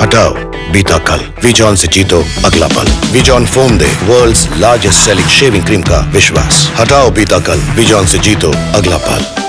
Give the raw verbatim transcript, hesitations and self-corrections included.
हटाओ बीता कल, वीजॉन से जीतो अगला पल। Vijohn foam the world's largest selling shaving cream का विश्वास। हटाओ बीता कल, वीजॉन से जीतो अगला पल।